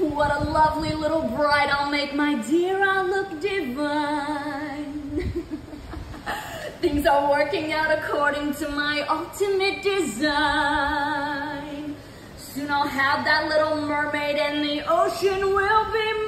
What a lovely little bride I'll make, my dear, I'll look divine. Things are working out according to my ultimate design. Soon I'll have that little mermaid and the ocean will be mine.